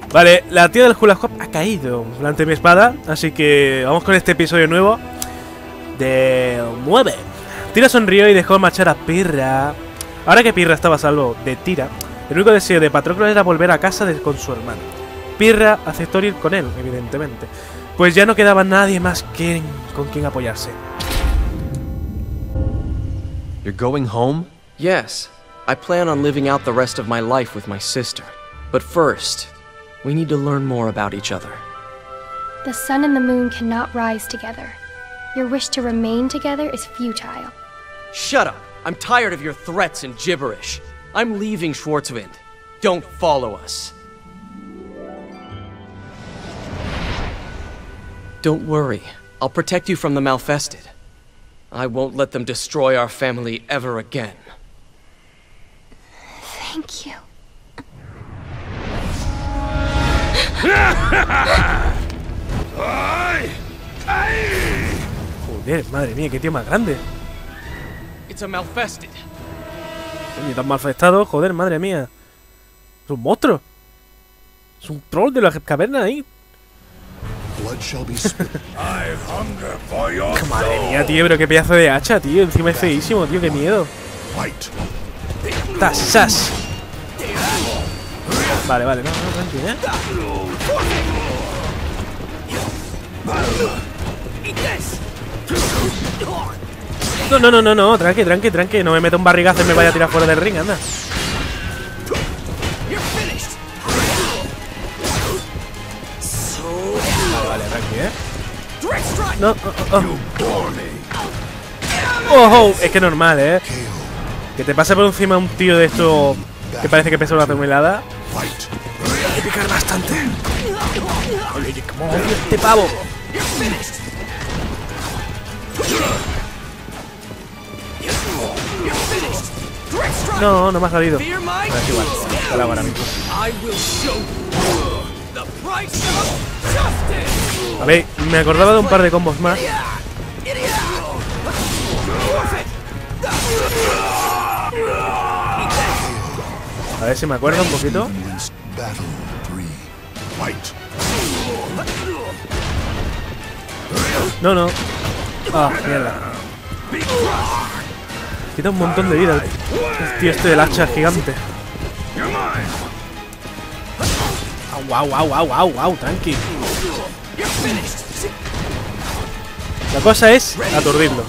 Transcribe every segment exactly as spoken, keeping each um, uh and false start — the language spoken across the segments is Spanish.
Vale, la tía del hula hoop ha caído delante de mi espada, así que vamos con este episodio nuevo de Mueve. Tira sonrió y dejó marchar a Pirra. Ahora que Pirra estaba a salvo de Tira, el único deseo de Patroclo era volver a casa de, con su hermano. Pirra aceptó ir con él, evidentemente, pues ya no quedaba nadie más que con quien apoyarse. You're going home? Yes. I plan on living out the rest of my life with my sister. But first, we need to learn more about each other. The sun and the moon cannot rise together. Your wish to remain together is futile. Shut up! I'm tired of your threats and gibberish. I'm leaving Schwarzwind. Don't follow us. Don't worry. I'll protect you from the Malfested. I won't let them destroy our family ever again. Thank you. Joder, madre mía, qué tío más grande. It's a Malfested. Oye, tan malfestado, joder, madre mía. Es un monstruo. Es un troll de la caverna ahí. Madre mía, tío, pero qué pedazo de hacha, tío. Encima es feísimo, tío, qué miedo. ¡Tasas! Vale, vale, no, no, tranquilo, ¿eh? No, no, no, no, no, tranqui, tranqui, tranqui. No me meta un barrigazo y me vaya a tirar fuera del ring, anda. Vale, vale, tranqui, ¿eh? No, oh, oh. Oh, oh, es que normal, ¿eh? Que te pase por encima un tío de esto que parece que pesa una tonelada. Hay que picar bastante. Oye, oye, ¿cómo odio este pavo? No, no me ha salido. Pero es igual, te la hago ahora mismo. A ver, me acordaba de un par de combos más. A ver si me acuerdo un poquito. No, no. Ah, mierda. Quita un montón de vida el tío este del hacha gigante. Au, au, au, au, au, au, tranqui. La cosa es aturdirlo.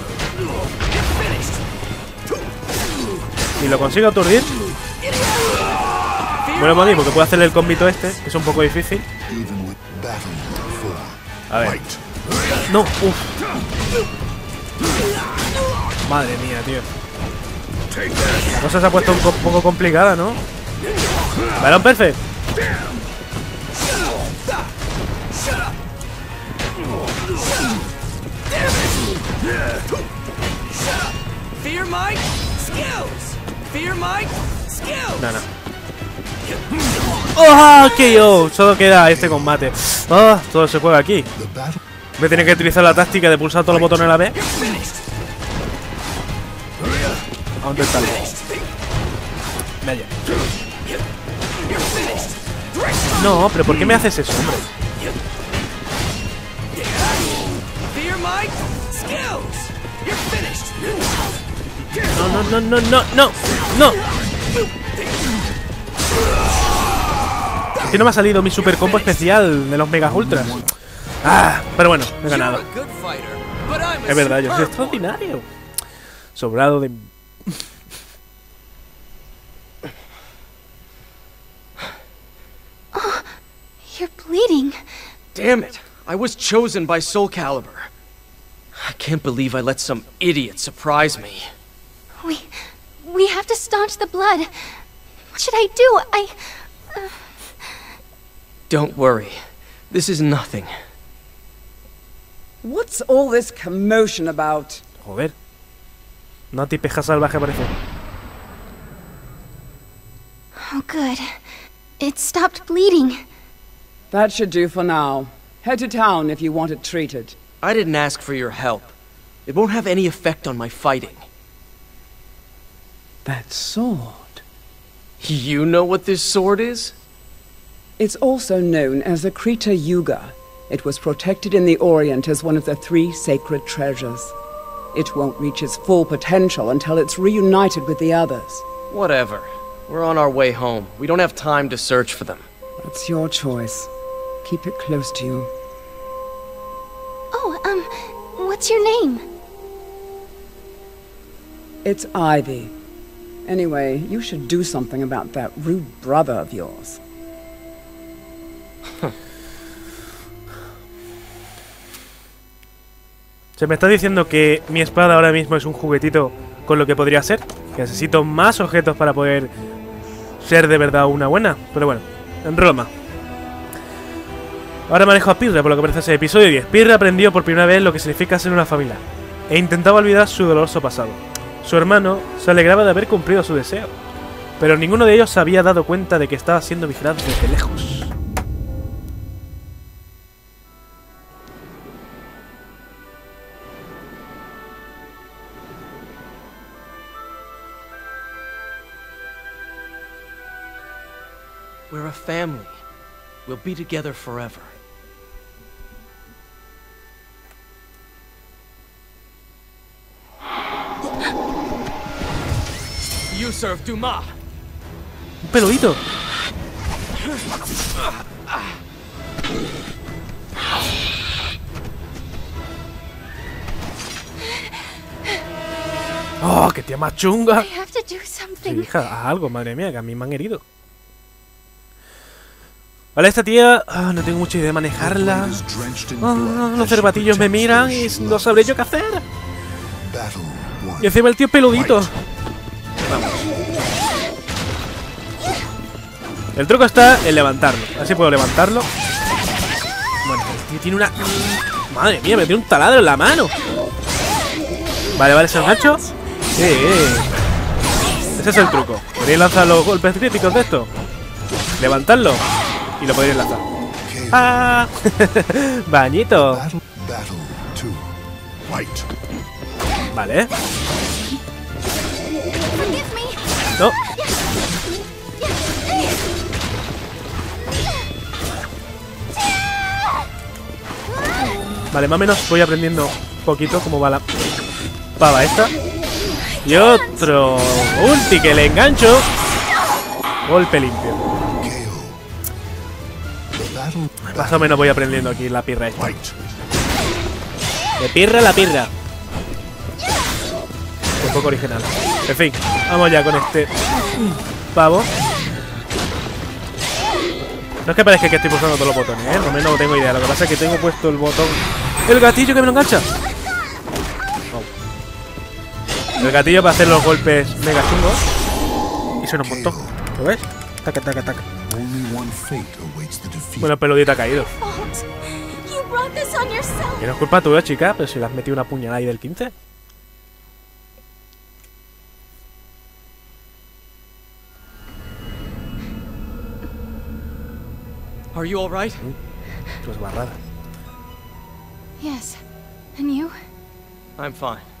Si lo consigo aturdir, bueno, Moni, porque puedo hacerle el combito este, que es un poco difícil. A ver. No, uff. Madre mía, tío. La cosa se ha puesto un co poco complicada, ¿no? Balón perfect. No, no. ¡Oh, K O! Solo queda este combate. ¡Oh! Todo se juega aquí. Voy a tener que utilizar la táctica de pulsar todos los botones a la vez. ¿A dónde está? Vaya. No, pero ¿por qué me haces eso, hombre? No, no, no, no, no, no, no. Es que no me ha salido mi super combo especial de los Mega Ultras. Ah, pero bueno, me he ganado. Es verdad, yo soy extraordinario. Sobrado de... Oh, you're bleeding. Damn it! I was chosen by Soul Calibur. I can't believe I let some idiot surprise me. We... we have to staunch the blood. What should I do? I... Uh... Don't worry. This is nothing. What's all this commotion about? Joder. Una tipeja salvaje parece. Oh, good. It stopped bleeding. That should do for now. Head to town if you want it treated. I didn't ask for your help. It won't have any effect on my fighting. That sword. You know what this sword is? It's also known as the Krita Yuga. It was protected in the Orient as one of the three sacred treasures. It won't reach its full potential until it's reunited with the others. Whatever. We're on our way home. We don't have time to search for them. That's your choice. Keep it close to you. Oh, um, what's your name? It's Ivy. Anyway, you should do something about that rude brother of yours. Se me está diciendo que mi espada ahora mismo es un juguetito con lo que podría ser. Que necesito más objetos para poder ser de verdad una buena. Pero bueno, en Roma. Ahora manejo a Pirra, por lo que parece ser episodio diez. Pirra aprendió por primera vez lo que significa ser una familia. E intentaba olvidar su doloroso pasado. Su hermano se alegraba de haber cumplido su deseo. Pero ninguno de ellos se había dado cuenta de que estaba siendo vigilado desde lejos. We're a family. We'll be together forever. You serve Dumas. Un peludito. Oh, qué tía más chunga. I have to do something. Sí, hija, haz algo, madre mía, que a mí me han herido. Vale, esta tía... ah, no tengo mucha idea de manejarla. Ah, los cervatillos me miran y no sabré yo qué hacer. Y encima el tío es peludito. Vamos. El truco está en levantarlo. Así puedo levantarlo. Bueno, el tío tiene una... madre mía, me tiene un taladro en la mano. Vale, vale, ¿se engancho? Sí. Ese es el truco. ¿Podéis lanzar los golpes críticos de esto? Levantarlo. Y lo podéis lanzar. ¡Ah! Bañito. Vale. No. Vale, más o menos voy aprendiendo un poquito cómo va la pava esta. Y otro ulti que le engancho. Golpe limpio. Más o menos voy aprendiendo aquí la pirra esta. De pirra la pirra. Un poco original. En fin, vamos ya con este pavo. No es que parezca que estoy pulsando todos los botones, ¿eh? No, no tengo idea. Lo que pasa es que tengo puesto el botón... ¡El gatillo que me lo engancha! No. El gatillo para hacer los golpes mega chungos. Y suena un montón. ¿Lo ves? Taca, taca, taca. Bueno, el peludito ha caído. Que no es culpa tuya, chica, pero si le has metido una puñalada ahí del quince. Are you all right? Pues barrada. Yes. And you? I'm fine.